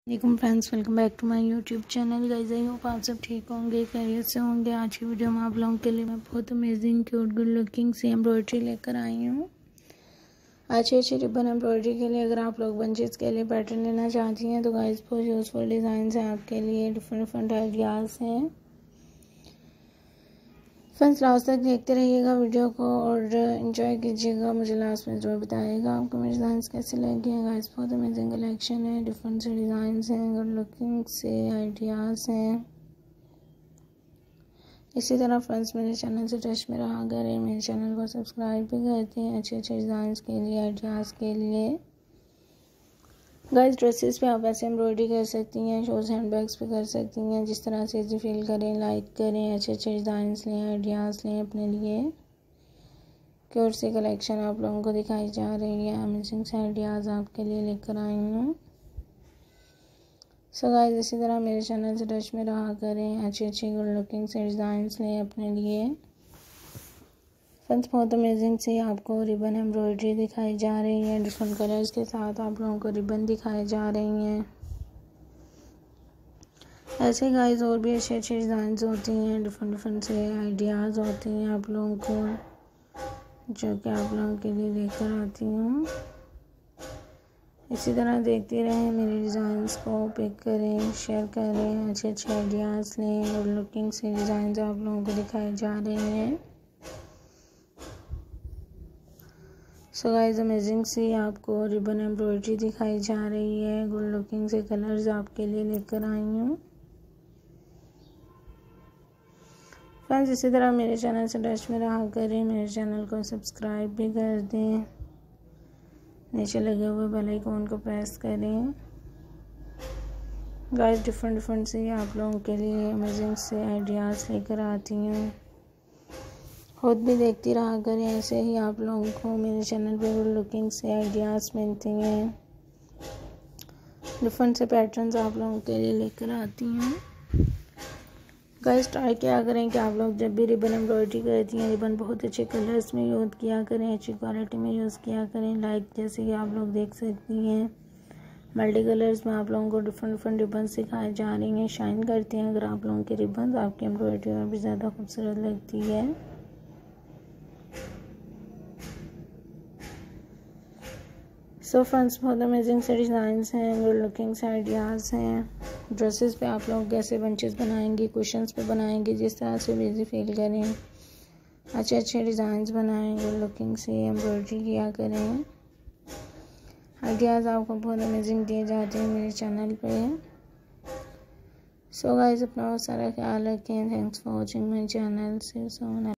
वालेकुम friends, welcome back to my YouTube channel. Guys I hope आप सब ठीक होंगे, खैरियत से होंगे। आज की वीडियो में आप लोगों के लिए मैं बहुत अमेजिंग क्यूट गुड लुकिंग सी एम्ब्रॉयडरी लेकर आई हूँ। अच्छी अच्छी रिबन एम्ब्रॉयडरी के लिए अगर आप लोग बंचेस के लिए पैटर्न लेना चाहती हैं तो गाइस बहुत यूज़फुल डिज़ाइन हैं आपके लिए, डिफरेंट डिफरेंट आइडियाज़ हैं। फ्रेंड्स लास्ट तक देखते रहिएगा वीडियो को और एंजॉय कीजिएगा। मुझे लास्ट में ज़रूर बताइएगा आपको मेरे डिज़ाइन कैसे लगे हैं। गाइस बहुत अमेजिंग कलेक्शन है, डिफरेंट से डिज़ाइन हैं, गुड लुकिंग से आइडियाज़ हैं। इसी तरह फ्रेंड्स मेरे चैनल से टच में रहा करें, मेरे चैनल को सब्सक्राइब भी करते हैं अच्छे अच्छे डिज़ाइन के लिए, आइडियाज़ के लिए। गाइस ड्रेसेस पे आप ऐसे एम्ब्रॉयडरी कर सकती हैं, शूज़ हैंड बैग्स पे कर सकती हैं, जिस तरह से इजी फील करें, लाइक करें, अच्छे अच्छे डिज़ाइन लें, आइडियाज़ लें अपने लिए। क्यूट सी कलेक्शन आप लोगों को दिखाई जा रही है, अमेजिंग से आइडियाज़ आपके लिए लेकर आई हूँ। सो गाइस इसी तरह मेरे चैनल से टच में रहा करें, अच्छे अच्छे गुड लुकिंग से डिज़ाइन लें अपने लिए। फ्रेंड्स बहुत अमेजिंग से आपको रिबन एम्ब्रॉयडरी दिखाई जा रही है, डिफरेंट कलर्स के साथ आप लोगों को रिबन दिखाई जा रही हैं। ऐसे गाइस और भी अच्छे अच्छे डिज़ाइंस होती हैं, डिफरेंट डिफरेंट से आइडियाज़ होती हैं आप लोगों को, जो कि आप लोगों के लिए लेकर आती हूँ। इसी तरह देखते रहें, मेरे डिज़ाइंस को पिक करें, शेयर करें, अच्छे अच्छे आइडियाज़ लें, गुड लुकिंग से डिज़ाइंस आप लोगों को दिखाई जा रहे हैं। सो गाइस अमेजिंग सी आपको रिबन एम्ब्रॉयडरी दिखाई जा रही है, गुड लुकिंग से कलर्स आपके लिए लेकर आई हूँ। फ्रेंड्स इसी तरह मेरे चैनल से टच में रहा करें, मेरे चैनल को सब्सक्राइब भी कर दें, नीचे लगे हुए बेल आइकन को प्रेस करें। गाइस डिफरेंट डिफरेंट से आप लोगों के लिए अमेजिंग से आइडियाज़ लेकर आती हूँ, खुद भी देखती रहा करें। ऐसे ही आप लोगों को मेरे चैनल पे गुड लुकिंग से आइडियाज़ मिलती हैं, डिफरेंट से पैटर्न्स आप लोगों के लिए लेकर आती हूँ। गाइस ट्राई किया करें कि आप लोग जब भी रिबन एम्ब्रॉयडरी करती हैं, रिबन बहुत अच्छे कलर्स में यूज़ किया करें, अच्छी क्वालिटी में यूज़ किया करें। लाइक जैसे कि आप लोग देख सकती हैं मल्टी कलर्स में आप लोगों को डिफरेंट डिफरेंट रिबन सिखाई जा रही हैं, शाइन करती हैं। अगर आप लोगों के रिबन आपकी एम्ब्रॉयडरी और भी ज़्यादा खूबसूरत लगती है। सो फ्रेंड्स बहुत अमेजिंग से डिज़ाइंस हैं, गुड लुकिंग से आइडियाज़ हैं। ड्रेसेस पे आप लोग कैसे बंचेस बनाएंगे, कुशन्स पे बनाएंगे, जिस तरह से बिजी फील करें, अच्छे अच्छे डिज़ाइंस बनाएं, गुड लुकिंग से एम्ब्रॉयडरी किया करें। आइडियाज़ आपको बहुत अमेजिंग दिए जाते हैं मेरे चैनल पे। सो गाइस अपना बहुत सारा ख्याल रखें। Thanks for watching my channel.